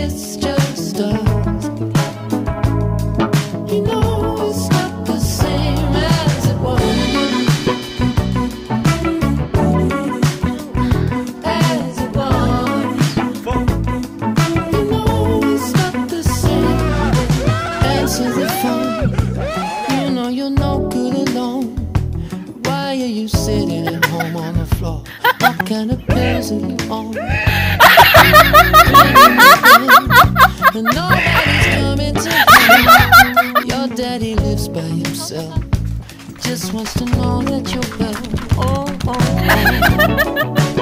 it's just us. You know it's not the same as it was. As it was. You know it's not the same. Answer the phone. You know you're no good alone. Why are you sitting at home on the floor? What kind of pills are you on? And nobody's coming to him. Your daddy lives by himself. He just wants to know that you're well. Oh, oh, oh.